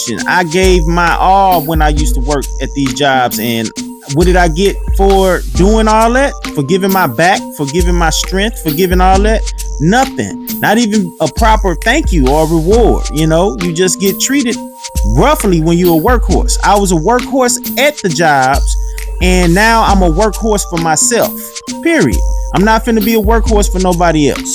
dedication. I gave my all when I used to work at these jobs. And what did I get for doing all that? For giving my back, for giving my strength, for giving all that? Nothing. Not even a proper thank you or reward. You know, you just get treated roughly when you're a workhorse. I was a workhorse at the jobs, and now I'm a workhorse for myself. Period. I'm not finna be a workhorse for nobody else.